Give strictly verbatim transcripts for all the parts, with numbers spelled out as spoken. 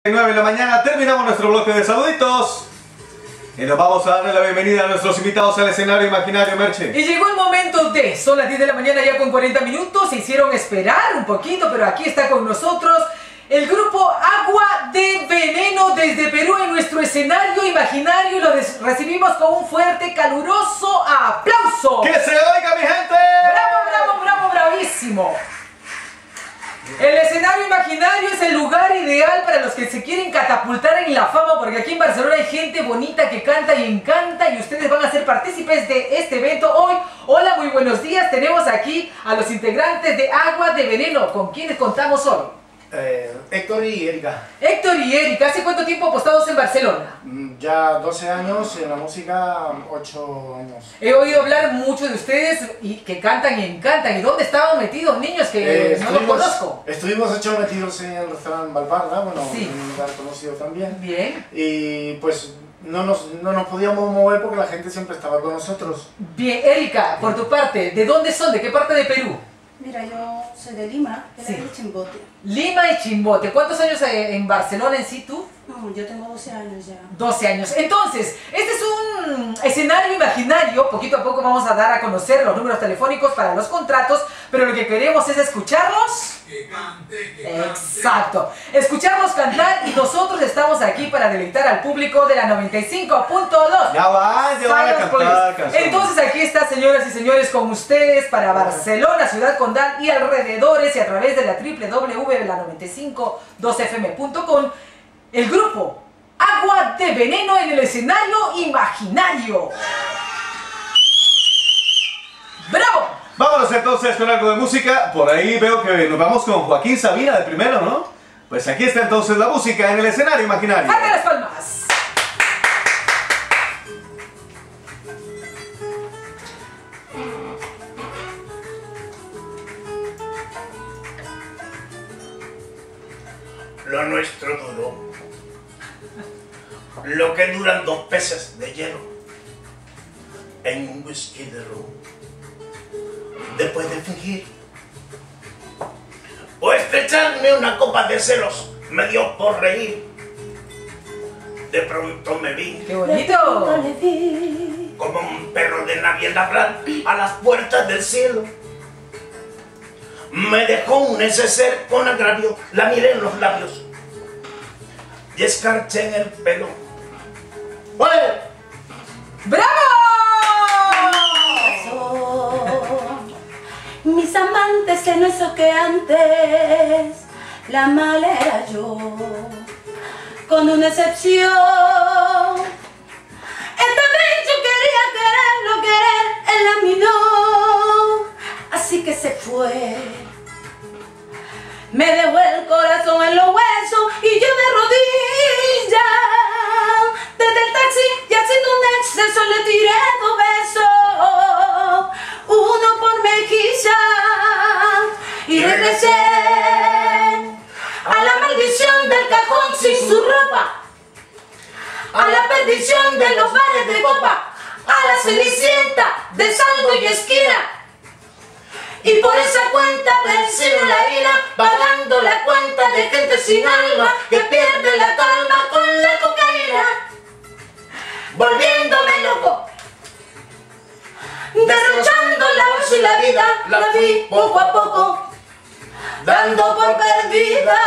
nueve de la mañana terminamos nuestro bloque de saluditos y nos vamos a darle la bienvenida a nuestros invitados al escenario imaginario, Merche. Y llegó el momento de, son las diez de la mañana ya con cuarenta minutos, se hicieron esperar un poquito, pero aquí está con nosotros el grupo Agua de Veneno desde Perú en nuestro escenario imaginario y lo recibimos con un fuerte, caluroso aplauso. ¡Que se oiga, mi gente! ¡Bravo, bravo, bravo, bravísimo! El escenario imaginario es el lugar ideal para los que se quieren catapultar en la fama, porque aquí en Barcelona hay gente bonita que canta y encanta y ustedes van a ser partícipes de este evento hoy. Hola, muy buenos días. Tenemos aquí a los integrantes de Agua de Veneno. ¿Con quiénes contamos hoy? Eh, Héctor y Erika. Héctor y Erika, ¿hace cuánto tiempo apostados en Barcelona? Ya doce años, en la música ocho años. He oído hablar mucho de ustedes y que cantan y encantan. ¿Y dónde estaban metidos, niños? Que Eh, no los conozco. Estuvimos ocho metidos en el restaurante Valparra, bueno, Sí. un lugar conocido también. Bien. Y pues no nos, no nos podíamos mover porque la gente siempre estaba con nosotros. Bien, Erika, por tu parte, ¿de dónde son? ¿De qué parte de Perú? Mira, yo soy de Lima, de la Sí. calle Chimbote. Lima y Chimbote. ¿Cuántos años eh, en Barcelona en sí tú? No, yo tengo doce años ya. doce años. Entonces, este es un escenario imaginario. Poquito a poco vamos a dar a conocer los números telefónicos para los contratos, pero lo que queremos es escucharlos. Que cante, que cante. Exacto. Escucharlos cantar y nosotros estamos aquí para deleitar al público de la noventa y cinco punto dos. Ya van, ya van a Silence cantar Police. canciones. Entonces aquí está, señoras y señores, con ustedes para Barcelona, Ciudad Condal y alrededores y a través de la doble u doble u doble u punto la noventa y cinco punto dos f m punto com, el grupo Agua de Veneno en el escenario imaginario. ¡Bravo! Vámonos entonces con algo de música. Por ahí veo que nos vamos con Joaquín Sabina de primero, ¿no? Pues aquí está entonces la música en el escenario imaginario. ¡Fuerte las palmas! Lo nuestro duró lo que duran dos peces de hielo en un whisky de ron. Después de fingir o estrecharme una copa de celos, me dio por reír. De pronto me vi ¡Qué bonito! Le vi como un perro de nadie labrar a las puertas del cielo. Me dejó un neceser con agravio, la miré en los labios y escarché en el pelo. ¡Ole! ¡Bravo! razón. Mis amantes en eso que antes la mala era yo, con una excepción. Esta vez yo quería quererlo, querer, él a mí no, así que se fue. Me dejó el corazón en los huesos y yo de rodillas desde el taxi y haciendo un exceso le tiré dos besos, uno por mejilla, y regresé a la maldición del cajón sin su ropa, a la perdición de los bares de copa, a la cenicienta de saldo y esquina. Y por esa cuenta del cielo la ira, pagando la cuenta de gente sin alma que pierde la calma con la cocaína, volviéndome loco, derrochando la voz y la vida, la vi poco a poco, dando por perdida.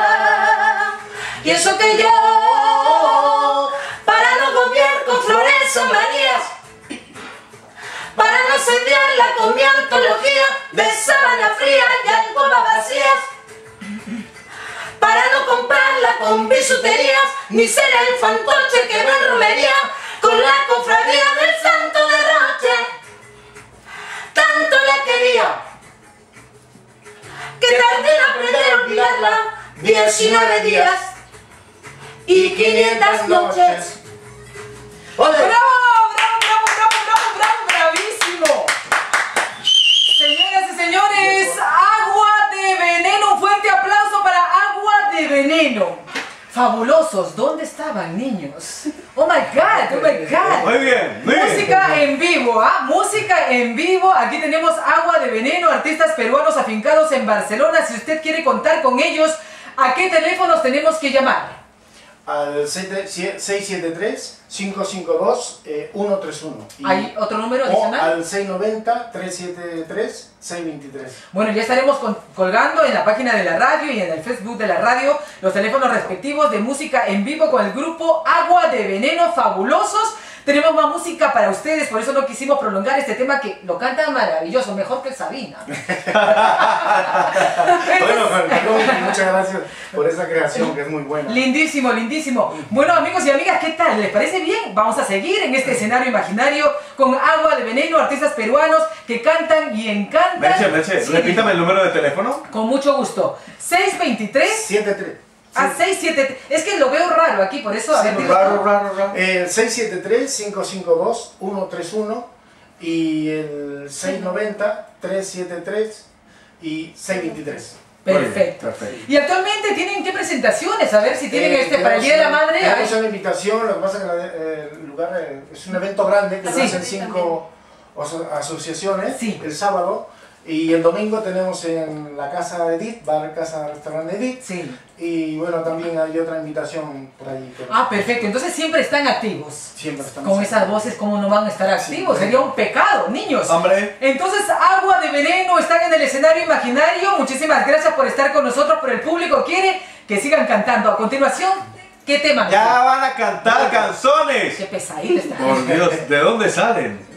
Y eso que yo, para no copiar con flores o manías, para no sediarla con mi antología de sábana fría y alcoba vacías, para no comprarla con bisuterías, ni ser el fantoche que va en romería con la cofradía del santo derroche. Tanto la quería que tardé en aprender a olvidarla diecinueve días y quinientas noches. ¡Bravo! ¡Bravo, bravo, bravo, bravo, bravo! ¡Bravísimo! Señoras y señores, Agua de Veneno. Un fuerte aplauso para Agua de Veneno. Fabulosos. ¿Dónde estaban, niños? ¡Oh, my God! ¡Oh, my God! Muy bien, muy bien. Música en vivo, ¿ah? Música en vivo. Aquí tenemos Agua de Veneno, artistas peruanos afincados en Barcelona. Si usted quiere contar con ellos, ¿a qué teléfonos tenemos que llamar? al seis siete tres, cinco cinco dos, uno tres uno. Y, ¿Hay otro número o adicional? al seis nueve cero, tres siete tres, seis dos tres. Bueno, ya estaremos con- colgando en la página de la radio y en el Facebook de la radio los teléfonos respectivos de música en vivo con el grupo Agua de Veneno Fabulosos. Tenemos más música para ustedes, por eso no quisimos prolongar este tema que lo canta maravilloso, mejor que el Sabina. Bueno, perdón, muchas gracias por esa creación que es muy buena. Lindísimo, lindísimo. Bueno, amigos y amigas, ¿qué tal? ¿Les parece bien? Vamos a seguir en este escenario imaginario con Agua de Veneno, artistas peruanos que cantan y encantan. Merche, Merche, Sí, repítame el número de teléfono. con mucho gusto. seis dos tres siete tres. a seis siete tres. Es que lo veo raro aquí, por eso a Sí, ver, digo- Raro, raro, raro. El seis siete tres, cinco cinco dos, uno tres uno y el seis nueve cero, tres siete tres y seis dos tres. Perfecto. Perfecto. Y actualmente tienen qué presentaciones, a ver si tienen Eh, este para el Día de la tenemos Madre. una- A ver. Tenemos una invitación, lo que pasa es que la- eh, el lugar eh, es un evento grande que Sí. lo hacen cinco aso- asociaciones Sí. el sábado. Y el domingo tenemos en la casa de Edith, bar casa restaurante Edith. Sí. Y bueno, también hay otra invitación por ahí. que- Ah, perfecto. Entonces siempre están activos. Siempre estamos Con ahí. esas voces, ¿cómo no van a estar activos? Sí. Sería un pecado, niños. Hombre. Entonces, Agua de Veneno están en el escenario imaginario. Muchísimas gracias por estar con nosotros, pero el público quiere que sigan cantando. A continuación, ¿qué tema? Ya van a cantar canciones. Qué pesadita está. Por Dios, ¿de dónde salen?